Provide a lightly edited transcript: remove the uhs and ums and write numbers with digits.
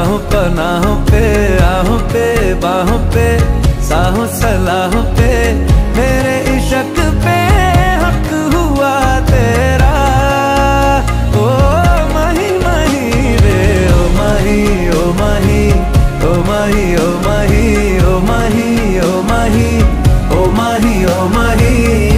पनाहों पे, आहों पे, बाहों पे, साहों सलाहों पे, मेरे इश्क पे हक हुआ तेरा। ओ माही माही रे, ओ माही, ओ माही, ओ माही, ओ माही, ओ माही, ओ माही, ओ माही, ओ माही।